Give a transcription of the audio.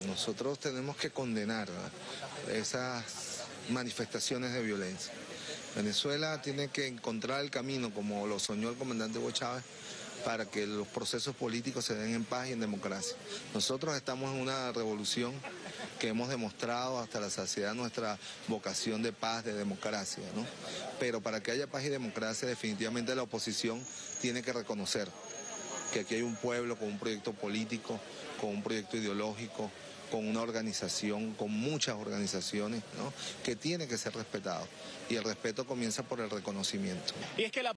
Nosotros tenemos que condenar, ¿verdad?, esas manifestaciones de violencia. Venezuela tiene que encontrar el camino, como lo soñó el comandante Hugo Chávez, para que los procesos políticos se den en paz y en democracia. Nosotros estamos en una revolución que hemos demostrado hasta la saciedad nuestra vocación de paz, de democracia, ¿no? Pero para que haya paz y democracia, definitivamente la oposición tiene que reconocer que aquí hay un pueblo con un proyecto político, con un proyecto ideológico, con una organización, con muchas organizaciones, ¿no?, que tiene que ser respetado. Y el respeto comienza por el reconocimiento. Y es que la